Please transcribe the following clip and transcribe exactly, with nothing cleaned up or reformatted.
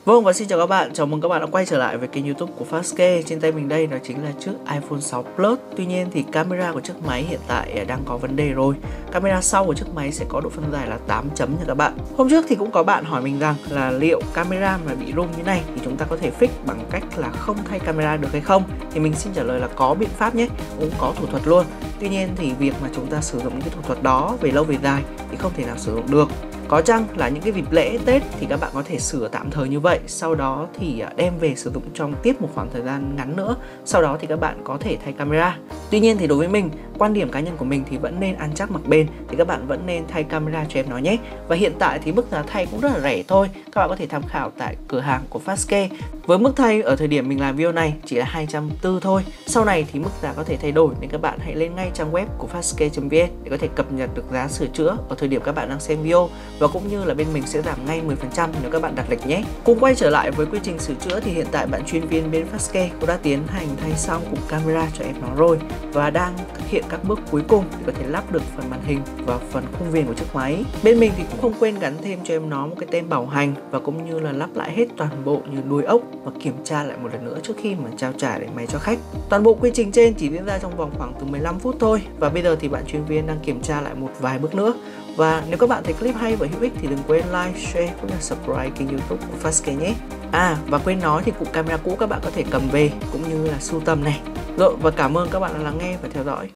Vâng, và xin chào các bạn, chào mừng các bạn đã quay trở lại với kênh YouTube của Fastskate. Trên tay mình đây đó chính là chiếc iPhone sáu Plus. Tuy nhiên thì camera của chiếc máy hiện tại đang có vấn đề rồi. Camera sau của chiếc máy sẽ có độ phân giải là tám chấm nha các bạn. Hôm trước thì cũng có bạn hỏi mình rằng là liệu camera mà bị rung như này thì chúng ta có thể fix bằng cách là không thay camera được hay không? Thì mình xin trả lời là có biện pháp nhé, cũng có thủ thuật luôn. Tuy nhiên thì việc mà chúng ta sử dụng những cái thủ thuật đó về lâu về dài thì không thể nào sử dụng được. Có chăng là những cái dịp lễ Tết thì các bạn có thể sửa tạm thời như vậy, sau đó thì đem về sử dụng trong tiếp một khoảng thời gian ngắn nữa, sau đó thì các bạn có thể thay camera. Tuy nhiên thì đối với mình, quan điểm cá nhân của mình thì vẫn nên ăn chắc mặc bền, thì các bạn vẫn nên thay camera cho em nó nhé. Và hiện tại thì mức giá thay cũng rất là rẻ thôi, các bạn có thể tham khảo tại cửa hàng của Fastskate. Với mức thay ở thời điểm mình làm video này chỉ là hai trăm tư thôi. Sau này thì mức giá có thể thay đổi nên các bạn hãy lên ngay trang web của fastskate chấm vn để có thể cập nhật được giá sửa chữa ở thời điểm các bạn đang xem video, và cũng như là bên mình sẽ giảm ngay mười phần trăm nếu các bạn đặt lịch nhé. Cùng quay trở lại với quy trình sửa chữa thì hiện tại bạn chuyên viên bên Fastskate cũng đã tiến hành thay xong cụm camera cho em nó rồi và đang thực hiện các bước cuối cùng để có thể lắp được phần màn hình và phần khung viền của chiếc máy. Bên mình thì cũng không quên gắn thêm cho em nó một cái tem bảo hành và cũng như là lắp lại hết toàn bộ như đuôi ốc và kiểm tra lại một lần nữa trước khi mà trao trả để máy cho khách. Toàn bộ quy trình trên chỉ diễn ra trong vòng khoảng từ mười lăm phút thôi, và bây giờ thì bạn chuyên viên đang kiểm tra lại một vài bước nữa. Và nếu các bạn thấy clip hay và hữu ích thì đừng quên like, share cũng như subscribe kênh YouTube của Fastskate nhé. À, và quên nói thì cụm camera cũ các bạn có thể cầm về cũng như là sưu tầm này. Rồi, và cảm ơn các bạn đã lắng nghe và theo dõi.